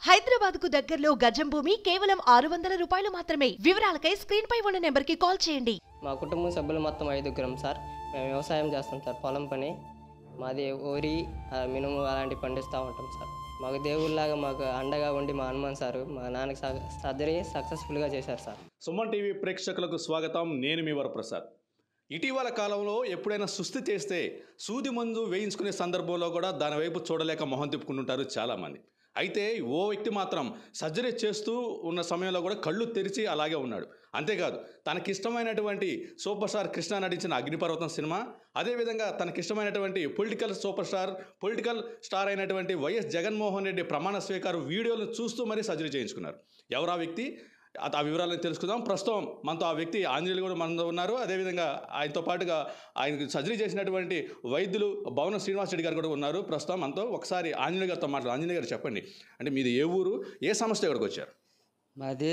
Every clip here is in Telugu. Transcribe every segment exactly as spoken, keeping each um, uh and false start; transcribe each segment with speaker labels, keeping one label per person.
Speaker 1: హైదరాబాద్ కు దగ్గరలో గజం భూమి కేవలం ఆరు వందల రూపాయలు మాత్రమే. వివరాలకై స్క్రీన్ పై ఉన్న నెంబర్ కి కాల్ చేయండి.
Speaker 2: మా కుటుంబం సభ్యులు మొత్తం ఐదుగురం సార్. మేము వ్యవసాయం చేస్తాం సార్, పొలం పని. మాది వరి, మినుము అలాంటివి పండిస్తూ ఉంటాం సార్. మాకు దేవుళ్ళలాగా మాకు అండగా ఉండి మా హనుమాన్ సారు మా నాన్నకి సర్జరీ సక్సెస్ఫుల్గా చేశారు సార్.
Speaker 3: సుమన్ టీవీ ప్రేక్షకులకు స్వాగతం. నేను మీ వరప్రసాద్. ఇటీవల కాలంలో ఎప్పుడైనా సుస్థి చేస్తే సూది మందు వేయించుకునే సందర్భంలో కూడా దాని వైపు చూడలేక మొహం తిప్పుకుంటుంటారు చాలామంది. అయితే ఓ వ్యక్తి మాత్రం సర్జరీ చేస్తూ ఉన్న సమయంలో కూడా కళ్ళు తెరిచి అలాగే ఉన్నాడు. అంతేకాదు తనకిష్టమైనటువంటి సూపర్ స్టార్ కృష్ణ నటించిన అగ్నిపర్వతం సినిమా, అదేవిధంగా తనకిష్టమైనటువంటి political super star political star అయినటువంటి వైఎస్ జగన్మోహన్ రెడ్డి ప్రమాణ స్వీకార వీడియోలను చూస్తూ మరీ సర్జరీ చేయించుకున్నారు. ఎవరా వ్యక్తి, ఆ వివరాలను తెలుసుకుందాం. ప్రస్తుతం మనతో ఆ వ్యక్తి ఆంజనేయులు కూడా మనతో ఉన్నారు. అదేవిధంగా ఆయనతో పాటుగా ఆయనకు సర్జరీ చేసినటువంటి వైద్యులు భవన శ్రీనివాస్ రెడ్డి గారు కూడా ఉన్నారు ప్రస్తుతం మనతో. ఒకసారి ఆంజనేయ గారితో మాట్లాడు. ఆంజనేయ గారు చెప్పండి, అంటే మీది ఏ ఊరు, ఏ సమస్య ఇక్కడికి వచ్చారు?
Speaker 4: మాది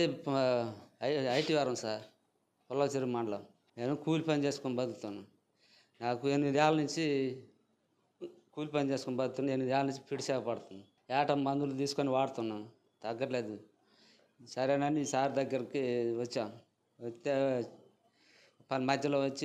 Speaker 4: ఐటీ వారం సార్, పొల్లచెరు మండలం. నేను కూలి పని చేసుకొని బతుకుతాను. నాకు ఎనిమిదేళ్ళ నుంచి కూలి పని చేసుకొని బతుకుతాను. ఎనిమిదేళ్ళ నుంచి పిడిసేవ పడుతుంది. ఏటా మందులు తీసుకొని వాడుతున్నాను, తగ్గట్లేదు. సరేనని సార్ దగ్గరికి వచ్చాం. వస్తే పని మధ్యలో వచ్చి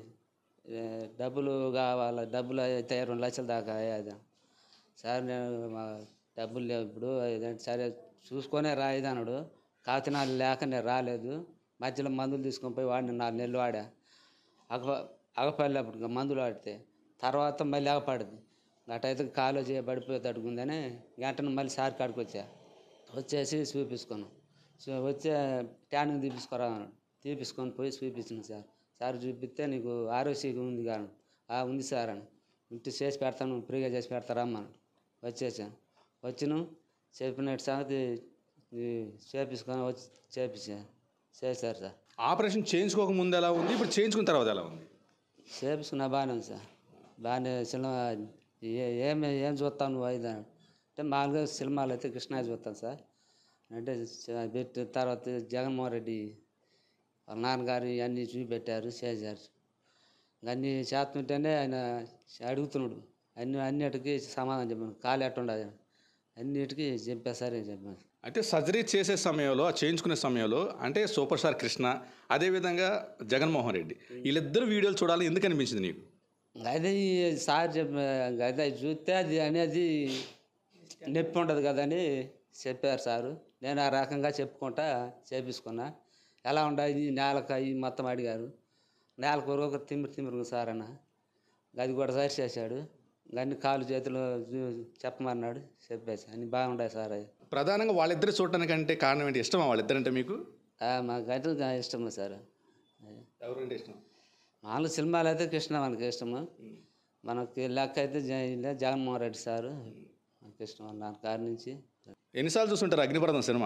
Speaker 4: డబ్బులు కావాలి, డబ్బులు అయితే రెండు లక్షల దాకా అయ్యాది సార్. నేను డబ్బులు లేవు ఇప్పుడు, సరే చూసుకొనే రాయిదన్నాడు. కాకినాడ లేక నేను రాలేదు. మధ్యలో మందులు తీసుకొని పోయి వాడిని నాలుగు నెలలు వాడా. అగ అగపల్లి అప్పుడు మందులు వాడితే తర్వాత మళ్ళీ అగపడింది. అటైతే కాలో చేయబడిపోయి తడుకుందని వెంటనే మళ్ళీ సార్ కాడికి వచ్చా. వచ్చేసి చూపించుకున్నాం. సో వచ్చే ట్యానింగ్ తీపించుకోరా, తీపించుకొని పోయి చూపించిన సార్. సార్ చూపిస్తే నీకు ఆరోగ్యం ఉంది కానీ ఉంది సార్ అని, ఇంటి చేసి పెడతాను, ఫ్రీగా చేసి పెడతారమ్మా. వచ్చేసాను. వచ్చిన చెప్పినట్టు సంగతి చేపించుకొని వచ్చి చేపించా చేశారు సార్.
Speaker 3: ఆపరేషన్ చేయించుకోక ముందు ఎలా ఉంది, ఇప్పుడు చేయించుకున్న తర్వాత ఎలా ఉంది?
Speaker 4: చేపించుకున్నా బాగానే ఉంది సార్. బాగానే సినిమా ఏం ఏం చూస్తాను నువ్వు ఐదు అంటే మామూలుగా సినిమాలు అయితే కృష్ణ చూస్తాను సార్. అంటే పెట్టి తర్వాత జగన్మోహన్ రెడ్డి వాళ్ళ నాన్నగారు అన్నీ చూపెట్టారు, చేశారు. అన్నీ చేస్తుంటేనే ఆయన అడుగుతున్నాడు. అన్ని అన్నిటికీ సమాధానం చెప్పాను. కాలు ఎట్టుండదు అన్నిటికీ చెప్పేసరే చెప్పాను.
Speaker 3: అయితే సర్జరీ చేసే సమయంలో, చేయించుకునే సమయంలో అంటే సూపర్ స్టార్ కృష్ణ, అదేవిధంగా జగన్మోహన్ రెడ్డి, వీళ్ళిద్దరు వీడియోలు చూడాలని ఎందుకు అనిపించింది నీకు?
Speaker 4: అదే సార్ చెప్ప అదే చూస్తే అది అనేది నొప్పి ఉండదు కదని చెప్పారు సారు. నేను ఆ రకంగా చెప్పుకుంటా చేపించుకున్నా. ఎలా ఉండాలి నేలకాయ మొత్తం అడిగారు. నేలకు ఒక తిమ్మిరి తిమ్మిరి సార్ అన్న, అది కూడా సరి చేశాడు. అన్ని కాలు చేతులు చెప్పమన్నాడు, చెప్పేసి అన్ని బాగుంటాయి సార్. అది
Speaker 3: ప్రధానంగా వాళ్ళిద్దరు చూడటానికంటే కారణం ఏంటి? ఇష్టమా వాళ్ళిద్దరంటే మీకు?
Speaker 4: మాకు అయితే ఇష్టము సార్.
Speaker 3: ఎవరంటే ఇష్టం?
Speaker 4: మామూలు సినిమాలు అయితే కృష్ణ మనకి ఇష్టము. మనకి లెక్క అయితే జగన్మోహన్ రెడ్డి సారు మనకి ఇష్టం. నా కాడి నుంచి
Speaker 3: ఎన్నిసార్లు చూస్తుంటారు అగ్నిపర్వతం సినిమా?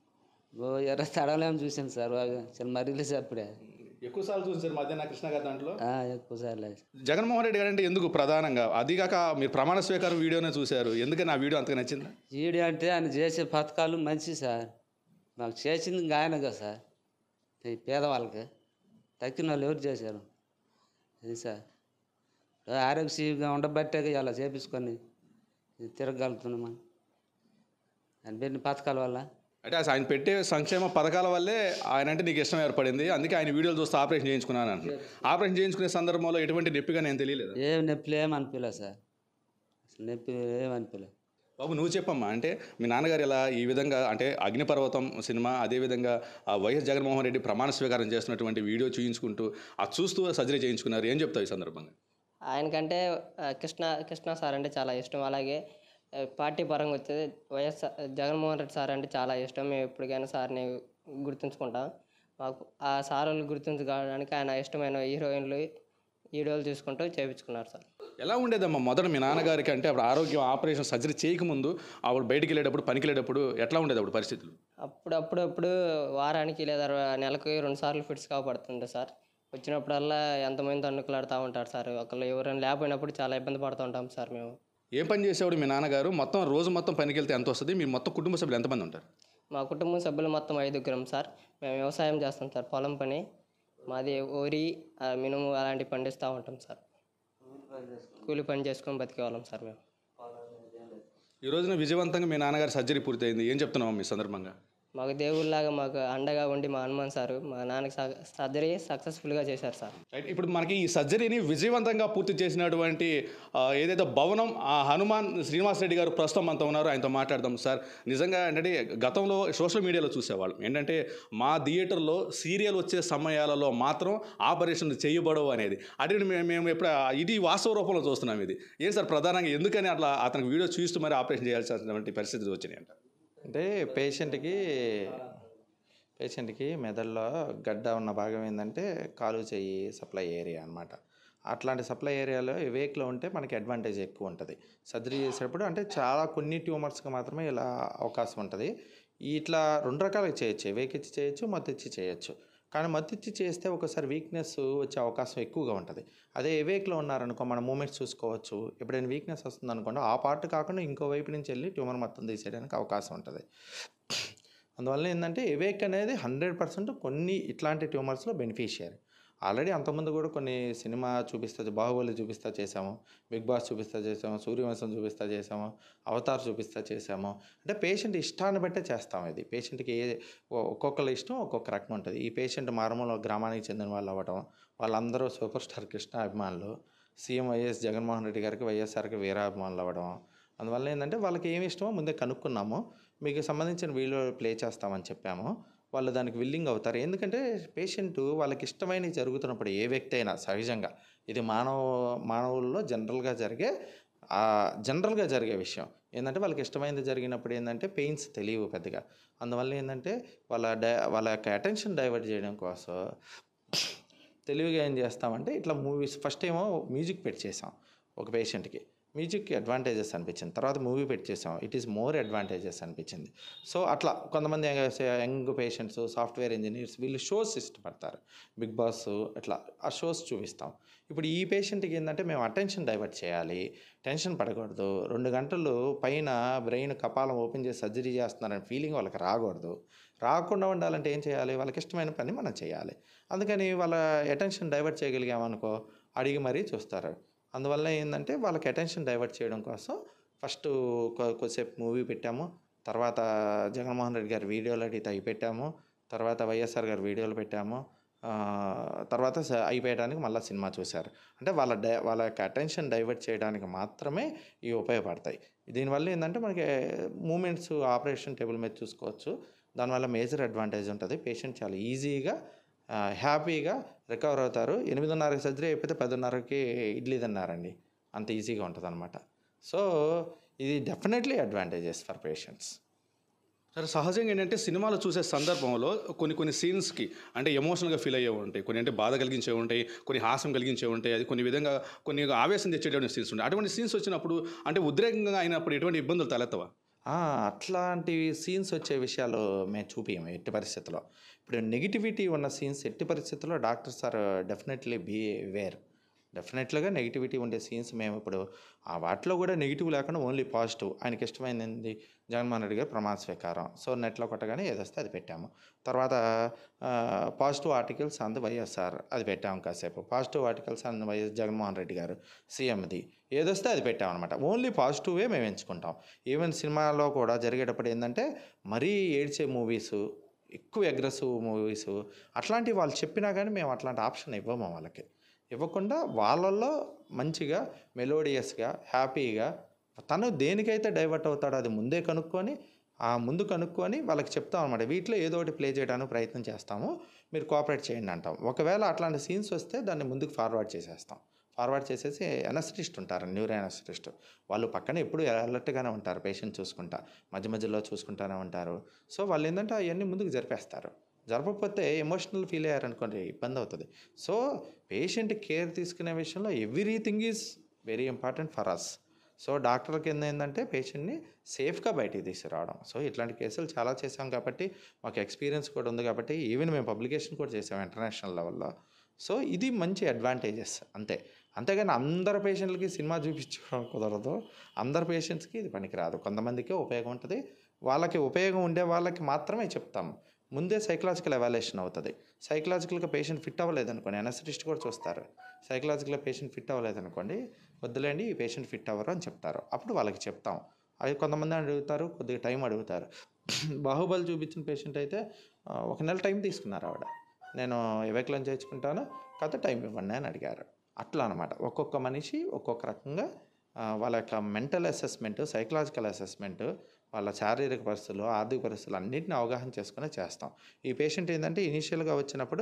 Speaker 4: ఓ ఎర్ర తడవలేమో చూసాను సార్. సినిమా రిలీజ్ అప్పుడే
Speaker 3: ఎక్కువ సార్లు చూసారు మధ్యాహ్న కృష్ణ గారి దాంట్లో.
Speaker 4: ఎక్కువ సార్లు.
Speaker 3: జగన్మోహన్ రెడ్డి గారు అంటే ఎందుకు ప్రధానంగా? అదిగాక మీరు ప్రమాణ స్వీకారం వీడియోనే చూశారు, ఎందుకని ఆ వీడియో అంతగా నచ్చిందా?
Speaker 4: వీడియో అంటే ఆయన చేసే పథకాలు మంచి సార్. మాకు చేసింది ఇంకా ఆయనగా సార్. ఈ పేదవాళ్ళకి తక్కిన వాళ్ళు ఎవరు చేశారు అది సార్. ఆరోగ్యంగా ఉండబట్టే అలా చేపించుకొని తిరగలుగుతున్నాం ఆయన పెట్టిన పథకాల వల్ల.
Speaker 3: అంటే ఆయన పెట్టే సంక్షేమ పథకాల వల్లే ఆయన అంటే నీకు ఇష్టం ఏర్పడింది, అందుకే ఆయన వీడియోలు చూస్తే ఆపరేషన్ చేయించుకున్నాను అంటున్నాను. ఆపరేషన్ చేయించుకునే సందర్భంలో ఎటువంటి నొప్పిగా నేను తెలియలేదు.
Speaker 4: ఏం నొప్పులు ఏమనిపించలేదు సార్, అసలు నొప్పి ఏమనిపించలేదు.
Speaker 3: బాబు నువ్వు చెప్పమ్మా, అంటే మీ నాన్నగారు ఇలా ఈ విధంగా అంటే అగ్నిపర్వతం సినిమా, అదేవిధంగా వైఎస్ జగన్మోహన్ రెడ్డి ప్రమాణ స్వీకారం చేస్తున్నటువంటి వీడియో చూయించుకుంటూ అది చూస్తూ సర్జరీ చేయించుకున్నారు, ఏం చెప్తావు ఈ సందర్భంగా?
Speaker 2: ఆయనకంటే కృష్ణ కృష్ణ సార్ అంటే చాలా ఇష్టం. అలాగే పార్టీ పరంగా వచ్చేది వైఎస్ జగన్మోహన్ రెడ్డి సార్ అంటే చాలా ఇష్టం. మేము ఎప్పటికైనా సార్ని గుర్తుంచుకుంటాం. మాకు ఆ సార్ వాళ్ళు గుర్తుంచుకోవడానికి ఆయన ఇష్టమైన హీరోయిన్లు వీడియోలు తీసుకుంటూ చేయించుకున్నారు సార్.
Speaker 3: ఎలా ఉండేదమ్మా మొదట మీ నాన్నగారికి? అంటే అప్పుడు ఆరోగ్యం ఆపరేషన్ సర్జరీ చేయకముందు అప్పుడు బయటికి వెళ్ళేటప్పుడు, పనికి వెళ్ళేటప్పుడు ఎట్లా ఉండేది అప్పుడు పరిస్థితులు?
Speaker 2: అప్పుడు అప్పుడప్పుడు వారానికి లేదా నెలకు రెండు సార్లు ఫిట్స్ కావపడుతుంది సార్. వచ్చినప్పుడల్లా ఎంతమంది తన్నుకులాడుతూ ఉంటారు సార్. ఒకళ్ళు ఎవరైనా లేకపోయినప్పుడు చాలా ఇబ్బంది పడుతూ ఉంటాం సార్. మేము
Speaker 3: ఏం పని చేసేవాడు మీ నాన్నగారు? మొత్తం రోజు మొత్తం పనికి వెళ్తే ఎంత వస్తుంది? మీ మొత్తం కుటుంబ సభ్యులు ఎంతమంది ఉంటారు?
Speaker 2: మా కుటుంబం సభ్యులు మొత్తం ఐదుగురం సార్. మేము వ్యవసాయం చేస్తాం సార్, పొలం పని. మాది వరి, మినుము అలాంటివి పండిస్తూ ఉంటాం సార్. కూలి పని చేసుకొని బతికే వాళ్ళం సార్ మేము.
Speaker 3: ఈ రోజున విజయవంతంగా మీ నాన్నగారి సర్జరీ పూర్తయింది, ఏం చెప్తున్నావు మీ సందర్భంగా?
Speaker 2: మాకు దేవుళ్ళలాగా మాకు అండగా ఉండి మా హనుమాన్ సారు మా నాన్నకి సర్జరీ సక్సెస్ఫుల్గా చేశారు సార్.
Speaker 3: రైట్, ఇప్పుడు మనకి ఈ సర్జరీని విజయవంతంగా పూర్తి చేసినటువంటి ఆ, ఏదైతే భవనం ఆ హనుమాన్ శ్రీనివాస్ రెడ్డి గారు ప్రస్తుతం అంతా ఉన్నారో ఆయనతో మాట్లాడదాం. సార్, నిజంగా ఏంటంటే గతంలో సోషల్ మీడియాలో చూసేవాళ్ళం ఏంటంటే మా థియేటర్లో సీరియల్ వచ్చే సమయాలలో మాత్రం ఆపరేషన్లు చేయబడవు అనేది. అటు మేము మేము ఎప్పుడు ఇది వాస్తవ రూపంలో చూస్తున్నాం. ఇది ఏం సార్ ప్రధానంగా ఎందుకని అట్లా అతనికి వీడియో చూస్తూ మరి ఆపరేషన్ చేయాల్సినటువంటి పరిస్థితులు వచ్చినాయి అంట?
Speaker 5: అంటే పేషెంట్కి పేషెంట్కి మెదడులో గడ్డ ఉన్న భాగం ఏంటంటే కాలు చెయ్యి సప్లై ఏరియా అనమాట. అట్లాంటి సప్లై ఏరియాలో వేక్లో ఉంటే మనకి అడ్వాంటేజ్ ఎక్కువ ఉంటుంది సర్జరీ చేసేటప్పుడు. అంటే చాలా కొన్ని ట్యూమర్స్కి మాత్రమే ఇలా అవకాశం ఉంటుంది. ఇట్లా రెండు రకాలుగా చేయొచ్చు, వేక్ ఇచ్చి చేయొచ్చు, మత్తు ఇచ్చి చేయొచ్చు. కానీ మత్తు ఇచ్చి చేస్తే ఒకసారి వీక్నెస్ వచ్చే అవకాశం ఎక్కువగా ఉంటుంది. అదే ఎవేక్లో ఉన్నారనుకో మన మూమెంట్స్ చూసుకోవచ్చు. ఎప్పుడైనా వీక్నెస్ వస్తుంది అనుకోండి ఆ పార్ట్ కాకుండా ఇంకో వైపు నుంచి వెళ్ళి ట్యూమర్ మొత్తం తీసేయడానికి అవకాశం ఉంటుంది. అందువల్ల ఏంటంటే ఎవేక్ అనేది హండ్రెడ్ పర్సెంట్ కొన్ని ఇట్లాంటి ట్యూమర్స్లో బెనిఫిషియరీ. ఆల్రెడీ అంతకుముందు కూడా కొన్ని సినిమా చూపిస్తా, బాహుబలి చూపిస్తా చేసాము, బిగ్ బాస్ చూపిస్తా చేసాము, సూర్యవంశం చూపిస్తా చేసాము, అవతార్ చూపిస్తా చేసాము. అంటే పేషెంట్ ఇష్టాన్ని బట్టే చేస్తాము. ఇది పేషెంట్కి ఏ ఒక్కొక్కరి ఇష్టం ఒక్కొక్క రకం ఉంటుంది. ఈ పేషెంట్ మారుమూల గ్రామానికి చెందిన వాళ్ళు అవ్వడం, వాళ్ళందరూ సూపర్ స్టార్ కృష్ణ అభిమానులు, సీఎం వైఎస్ జగన్మోహన్ రెడ్డి గారికి వైఎస్ఆర్కి వీరాభిమానులు అవ్వడం. అందువల్ల ఏంటంటే వాళ్ళకి ఏమి ఇష్టమో ముందే కనుక్కున్నాము, మీకు సంబంధించిన వీడియో ప్లే చేస్తామని చెప్పాము. వాళ్ళు దానికి విల్లింగ్ అవుతారు. ఎందుకంటే పేషెంట్ వాళ్ళకి ఇష్టమైనవి జరుగుతున్నప్పుడు ఏ వ్యక్తి అయినా సహజంగా ఇది మానవ మానవుల్లో జనరల్గా జరిగే జనరల్గా జరిగే విషయం ఏంటంటే వాళ్ళకి ఇష్టమైనది జరిగినప్పుడు ఏంటంటే పెయిన్స్ తెలియవు పెద్దగా. అందువల్ల ఏంటంటే వాళ్ళ డై వాళ్ళ యొక్క అటెన్షన్ డైవర్ట్ చేయడం కోసం తెలివిగా ఏం చేస్తామంటే ఇట్లా మూవీస్ ఫస్ట్ ఏమో మ్యూజిక్ పెట్టి చేసాం ఒక పేషెంట్కి. మ్యూజిక్కి అడ్వాంటేజెస్ అనిపించింది. తర్వాత మూవీ పెట్టి చేసాం, ఇట్ ఈస్ మోర్ అడ్వాంటేజెస్ అనిపించింది. సో అట్లా కొంతమంది యంగ్ పేషెంట్స్, సాఫ్ట్వేర్ ఇంజనీర్స్ వీళ్ళు షోస్ ఇష్టపడతారు, బిగ్ బాస్ అట్లా ఆ షోస్ చూపిస్తాం. ఇప్పుడు ఈ పేషెంట్కి ఏంటంటే మేము అటెన్షన్ డైవర్ట్ చేయాలి, టెన్షన్ పడకూడదు, రెండు గంటలు పైన బ్రెయిన్ కపాలం ఓపెన్ చేసి సర్జరీ చేస్తున్నారనే ఫీలింగ్ వాళ్ళకి రాకూడదు. రాకుండా ఉండాలంటే ఏం చేయాలి, వాళ్ళకి ఇష్టమైన పని మనం చేయాలి. అందుకని వాళ్ళ అటెన్షన్ డైవర్ట్ చేయగలిగామనుకో అడిగి మరీ చూస్తారు. అందువల్ల ఏంటంటే వాళ్ళకి అటెన్షన్ డైవర్ట్ చేయడం కోసం ఫస్ట్ కొద్దిసేపు మూవీ పెట్టాము, తర్వాత జగన్మోహన్ రెడ్డి గారి వీడియోలు అడిగితే అవి పెట్టాము, తర్వాత వైఎస్ఆర్ గారి వీడియోలు పెట్టాము, తర్వాత అయిపోయడానికి మళ్ళీ సినిమా చూశారు. అంటే వాళ్ళ డై వాళ్ళ యొక్క అటెన్షన్ డైవర్ట్ చేయడానికి మాత్రమే ఇవి ఉపయోగపడతాయి. దీనివల్ల ఏంటంటే మనకి మూమెంట్స్ ఆపరేషన్ టేబుల్ మీద చూసుకోవచ్చు. దానివల్ల మేజర్ అడ్వాంటేజ్ ఉంటుంది. పేషెంట్ చాలా ఈజీగా హ్యాపీగా రికవర్ అవుతారు. ఎనిమిదిన్నరకి సర్జరీ అయిపోతే పదిన్నరకి ఇడ్లీ తిన్నారండి, అంత ఈజీగా ఉంటుంది అనమాట. సో ఇది డెఫినెట్లీ అడ్వాంటేజెస్ ఫర్ పేషెంట్స్.
Speaker 3: సరే, సహజంగా ఏంటంటే సినిమాలు చూసే సందర్భంలో కొన్ని కొన్ని సీన్స్కి అంటే ఎమోషనల్గా ఫీల్ అయ్యే ఉంటాయి, కొన్ని అంటే బాధ కలిగించే ఉంటాయి, కొన్ని హాస్యం కలిగించే ఉంటాయి, అది కొన్ని విధంగా కొన్ని ఆవేశం తెచ్చేటువంటి సీన్స్ ఉంటాయి. అటువంటి సీన్స్ వచ్చినప్పుడు అంటే ఉద్రేకంగా అయినప్పుడు ఎటువంటి ఇబ్బందులు తలెత్తవా?
Speaker 5: అట్లాంటి సీన్స్ వచ్చే విషయాలు మేము చూపించాము ఎట్టి పరిస్థితుల్లో. ఇప్పుడు నెగిటివిటీ ఉన్న సీన్స్ ఎట్టి పరిస్థితుల్లో doctors are definitely beware. డెఫినెట్లీగా నెగిటివిటీ ఉండే సీన్స్ మేము ఇప్పుడు ఆ వాటిలో కూడా నెగిటివ్ లేకుండా ఓన్లీ పాజిటివ్. ఆయనకి ఇష్టమైనది జగన్మోహన్ రెడ్డి గారు ప్రమాణ స్వీకారం, సో నెట్లో కొట్టగానే ఏదొస్తే అది పెట్టాము. తర్వాత పాజిటివ్ ఆర్టికల్స్ అందు వైఎస్ఆర్ అది పెట్టాము కాసేపు. పాజిటివ్ ఆర్టికల్స్ అందు వైఎస్ జగన్మోహన్ రెడ్డి గారు సీఎంది ఏదొస్తే అది పెట్టామన్నమాట. ఓన్లీ పాజిటివే మేము ఎంచుకుంటాం. ఈవెన్ సినిమాలో కూడా జరిగేటప్పుడు ఏంటంటే మరీ ఏడ్చే మూవీసు, ఎక్కువ అగ్రెసివ్ మూవీసు అట్లాంటివి వాళ్ళు చెప్పినా కానీ మేము అట్లాంటి ఆప్షన్ ఇవ్వము వాళ్ళకి. ఇవ్వకుండా వాళ్ళల్లో మంచిగా మెలోడియస్గా హ్యాపీగా తను దేనికైతే డైవర్ట్ అవుతాడో అది ముందే కనుక్కొని ఆ ముందు కనుక్కొని వాళ్ళకి చెప్తాం అనమాట. వీటిలో ఏదో ఒకటి ప్లే చేయడానికి ప్రయత్నం చేస్తాము, మీరు కోఆపరేట్ చేయండి అంటాం. ఒకవేళ అట్లాంటి సీన్స్ వస్తే దాన్ని ముందుకు ఫార్వర్డ్ చేసేస్తాం. ఫార్వర్డ్ చేసేసి ఎనస్థిటిస్ట్ ఉంటారు, న్యూరో ఎనస్థిటిస్ట్, వాళ్ళు పక్కన ఎప్పుడు అలర్ట్గానే ఉంటారు, పేషెంట్ చూసుకుంటా మధ్య మధ్యలో చూసుకుంటానే ఉంటారు. సో వాళ్ళు ఏంటంటే అవన్నీ ముందుకు జరిపేస్తారు. జరపకపోతే ఎమోషనల్ ఫీల్ అయ్యారనుకోండి ఇబ్బంది అవుతుంది. సో పేషెంట్ కేర్ తీసుకునే విషయంలో everything is very important for us. So doctor కింద ఏంటంటే పేషెంట్ని సేఫ్గా బయటికి తీసుకురావడం. సో ఇట్లాంటి కేసులు చాలా చేసాం కాబట్టి మాకు ఎక్స్పీరియన్స్ కూడా ఉంది కాబట్టి ఈవెన్ మేము పబ్లికేషన్ కూడా చేసాం ఇంటర్నేషనల్ లెవెల్లో. సో ఇది మంచి అడ్వాంటేజెస్ అంతే. అంతేగాని అందరు పేషెంట్లకి సినిమా చూపించడం కుదరదు, అందరు పేషెంట్స్కి ఇది పనికిరాదు. కొంతమందికే ఉపయోగం ఉంటుంది, వాళ్ళకి ఉపయోగం ఉండే వాళ్ళకి మాత్రమే చెప్తాము. ముందే సైకలాజికల్ ఎవాల్యుయేషన్ అవుతుంది. సైకలాజికల్గా పేషెంట్ ఫిట్ అవ్వలేదనుకోండి ఎనస్థిటిస్ట్ కూడా చూస్తారు. సైకలాజికల్గా పేషెంట్ ఫిట్ అవ్వలేదనుకోండి వద్దులేండి ఈ పేషెంట్ ఫిట్ అవ్వరు అని చెప్తారు. అప్పుడు వాళ్ళకి చెప్తాం అది కొంతమంది అడుగుతారు, కొద్దిగా టైం అడుగుతారు. బాహుబలి చూపించిన పేషెంట్ అయితే ఒక నెల టైం తీసుకున్నారు ఆవిడ. నేను ఎవేక్లం చేయించుకుంటాను, కాకపోతే టైం ఇవ్వండి అని అడిగారు. అట్లా అనమాట. ఒక్కొక్క మనిషి ఒక్కొక్క రకంగా వాళ్ళ యొక్క మెంటల్ అసెస్మెంట్, సైకలాజికల్ అసెస్మెంట్, వాళ్ళ శారీరక పరిస్థితులు, ఆర్థిక పరిస్థితులు అన్నింటినీ అవగాహన చేసుకునే చేస్తాం. ఈ పేషెంట్ ఏంటంటే ఇనీషియల్గా వచ్చినప్పుడు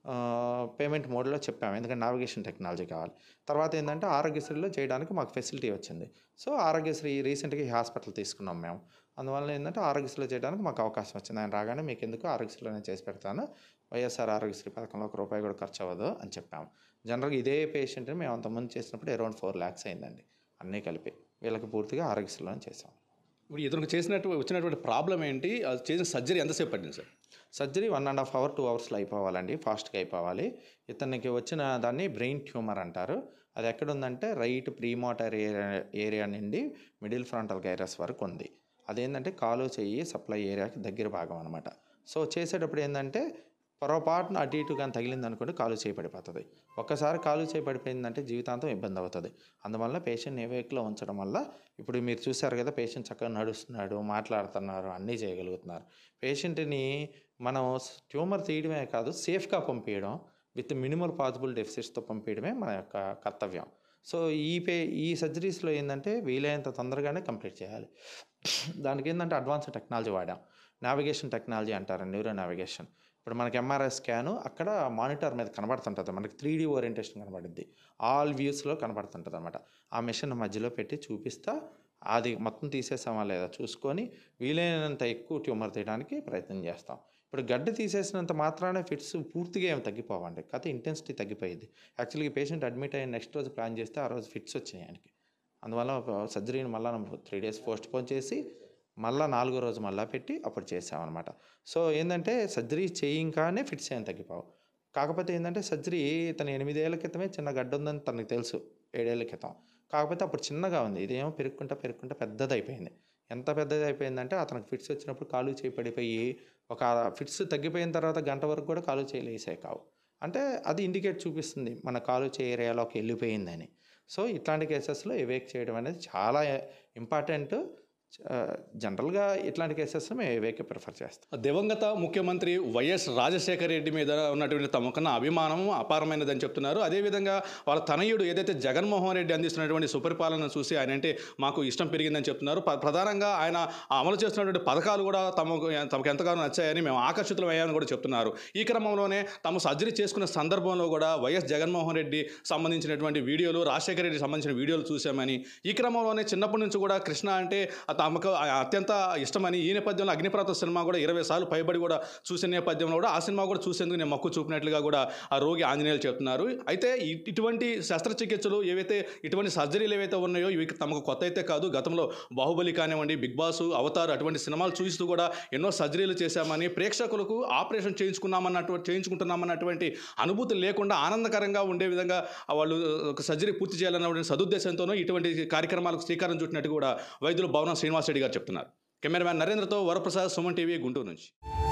Speaker 5: పేమెంట్ మోడ్లో చెప్పాము, ఎందుకంటే నావిగేషన్ టెక్నాలజీ కావాలి. తర్వాత ఏంటంటే ఆరోగ్యశ్రీలో చేయడానికి మాకు ఫెసిలిటీ వచ్చింది. సో ఆరోగ్యశ్రీ రీసెంట్గా ఈ హాస్పిటల్ తీసుకున్నాం మేము. అందువల్ల ఏంటంటే ఆరోగ్యశ్రీలో చేయడానికి మాకు అవకాశం వచ్చింది. ఆయన రాగానే మీకు ఎందుకు ఆరోగ్యశ్రీలో నేను చేసి పెడతాను, వైఎస్ఆర్ ఆరోగ్యశ్రీ పథకంలో ఒక రూపాయి కూడా ఖర్చు అవ్వదు అని చెప్పాము. జనరల్గా ఇదే పేషెంట్ని మేము అంతకుముందు చేసినప్పుడు అరౌండ్ ఫోర్ ల్యాక్స్ అయిందండి అన్నీ కలిపి. వీళ్ళకి పూర్తిగా ఆరోగ్యశ్రీలోనే చేసాం.
Speaker 3: ఇప్పుడు ఇతనికి చేసినట్టు వచ్చినటువంటి ప్రాబ్లం ఏంటి, అది చేసిన సర్జరీ ఎంతసేపు పట్టింది sir?
Speaker 5: Surgery one and half hour two అవర్స్లో అయిపోవాలండి, ఫాస్ట్గా అయిపోవాలి. ఇతనికి వచ్చిన దాన్ని బ్రెయిన్ ట్యూమర్ అంటారు. అది ఎక్కడుందంటే రైట్ ప్రీమోటర్ ఏరియా ఏరియా నుండి మిడిల్ ఫ్రంటల్ గైరస్ వరకు ఉంది. అదేంటంటే కాలు చెయ్యి సప్లై ఏరియాకి దగ్గర భాగం అనమాట. సో చేసేటప్పుడు ఏంటంటే పొరపాటున అటు ఇటు కానీ తగిలింది అనుకోండి కాలు చేయి పడిపోతుంది. ఒక్కసారి కాలు చేయి పడిపోయిందంటే జీవితాంతం ఇబ్బంది అవుతుంది. అందువల్ల పేషెంట్ని ఎవేక్లో ఉంచడం వల్ల ఇప్పుడు మీరు చూశారు కదా, పేషెంట్ చక్కగా నడుస్తున్నాడు, మాట్లాడుతున్నారు, అన్నీ చేయగలుగుతున్నారు. పేషెంట్ని మనం ట్యూమర్ తీయడమే కాదు, సేఫ్గా పంపించడం, విత్ మినిమల్ పాసిబుల్ డెఫిసిట్స్తో పంపించడమే మన యొక్క కర్తవ్యం. సో ఈ పే ఈ సర్జరీస్లో ఏంటంటే వీలైనంత తొందరగానే కంప్లీట్ చేయాలి. దానికి ఏంటంటే అడ్వాన్స్ టెక్నాలజీ వాడాం. నావిగేషన్ టెక్నాలజీ అంటారు, న్యూరో నావిగేషన్. ఇప్పుడు మనకి ఎంఆర్ఐ స్కాను అక్కడ మానిటర్ మీద కనబడుతుంటుంది, మనకి త్రీ డీ ఓరియంటేషన్ కనబడుద్ది, ఆల్ వ్యూస్లో కనబడుతుంటుంది అనమాట. ఆ మిషన్ మధ్యలో పెట్టి చూపిస్తా అది మొత్తం తీసేసామా లేదా చూసుకొని వీలైనంత ఎక్కువ ట్యూమర్ తీయడానికి ప్రయత్నం చేస్తాం. ఇప్పుడు గడ్డ తీసేసినంత మాత్రానే ఫిట్స్ పూర్తిగా ఏమి తగ్గిపోవండి, కాకపోతే ఇంటెన్సిటీ తగ్గిపోయింది. యాక్చువల్గా పేషెంట్ అడ్మిట్ అయిన నెక్స్ట్ రోజు ప్లాన్ చేస్తే ఆ రోజు ఫిట్స్ వచ్చినాయి ఆయనకి. అందువల్ల సర్జరీని మళ్ళీ త్రీ డేస్ పోస్ట్ పోన్ చేసి మళ్ళీ నాలుగో రోజు మళ్ళీ పెట్టి అప్పుడు చేసామన్నమాట. సో ఏంటంటే సర్జరీ చేయంగానే ఫిట్స్ ఏం తగ్గిపోవు. కాకపోతే ఏంటంటే సర్జరీ తను ఎనిమిదేళ్ల క్రితమే చిన్న గడ్డ ఉందని తనకు తెలుసు, ఏడేళ్ల క్రితం. కాకపోతే అప్పుడు చిన్నగా ఉంది, ఇదేమో పెరుక్కుంటా పెరుక్కుంటా పెద్దది అయిపోయింది. ఎంత పెద్దది అయిపోయిందంటే అతనికి ఫిట్స్ వచ్చినప్పుడు కాలు చేయి పడిపోయి, ఒక ఫిట్స్ తగ్గిపోయిన తర్వాత గంట వరకు కూడా కాలు చేయి లేసే కావు. అంటే అది ఇండికేట్ చూపిస్తుంది మన కాలు చేయి ఏరియాలోకి వెళ్ళిపోయిందని. సో ఇట్లాంటి కేసెస్లో ఎవేక్ చేయడం అనేది చాలా ఇంపార్టెంట్. జనరల్గా ఇట్లాంటి కేసెస్ మేము ఏవేకే ప్రిఫర్ చేస్తాం.
Speaker 3: దివంగత ముఖ్యమంత్రి వైఎస్ రాజశేఖర రెడ్డి మీద ఉన్నటువంటి తమకున్న అభిమానం అపారమైనదని చెప్తున్నారు. అదేవిధంగా వాళ్ళ తనయుడు ఏదైతే జగన్మోహన్ రెడ్డి అందిస్తున్నటువంటి సుపరిపాలన చూసి ఆయన అంటే మాకు ఇష్టం పెరిగిందని చెప్తున్నారు. ప్రధానంగా ఆయన అమలు చేస్తున్నటువంటి పథకాలు కూడా తమకు తమకు ఎంతగానో నచ్చాయని, మేము ఆకర్షితులమయ్యామని కూడా చెప్తున్నారు. ఈ క్రమంలోనే తాము సర్జరీ చేసుకున్న సందర్భంలో కూడా వైఎస్ జగన్మోహన్ రెడ్డి సంబంధించినటువంటి వీడియోలు, రాజశేఖర రెడ్డి సంబంధించిన వీడియోలు చూసామని, ఈ క్రమంలోనే చిన్నప్పటి నుంచి కూడా కృష్ణ అంటే తమకు అత్యంత ఇష్టమని, ఈ నేపథ్యంలో అగ్నిపర్వత సినిమా కూడా ఇరవై సార్లు పైబడి కూడా చూసిన నేపథ్యంలో కూడా ఆ సినిమా కూడా చూసేందుకు నేను మక్కువ చూపినట్లుగా కూడా ఆ రోగి ఆంజనేయులు చెప్తున్నారు. అయితే ఇటువంటి శస్త్రచికిత్సలు ఏవైతే, ఇటువంటి సర్జరీలు ఏవైతే ఉన్నాయో ఇవి తమకు కొత్త అయితే కాదు. గతంలో బాహుబలి కానివ్వండి, బిగ్ బాస్, అవతార్ అటువంటి సినిమాలు చూస్తూ కూడా ఎన్నో సర్జరీలు చేశామని, ప్రేక్షకులకు ఆపరేషన్ చేయించుకున్నామన్నటువంటి చేయించుకుంటున్నామన్నటువంటి అనుభూతి లేకుండా ఆనందకరంగా ఉండే విధంగా వాళ్ళు ఒక సర్జరీ పూర్తి చేయాలన్నటువంటి సదుద్దేశంతోనూ ఇటువంటి కార్యక్రమాలకు శ్రీకారం చుట్టినట్టు కూడా వైద్యులు భవనం శ్రీనివాసరెడ్డి గారు చెప్తున్నారు. కెమెరామ్యాన్ నరేంద్రతో వరప్రసాద్, సుమన్ టీవీ, గుంటూరు నుంచి.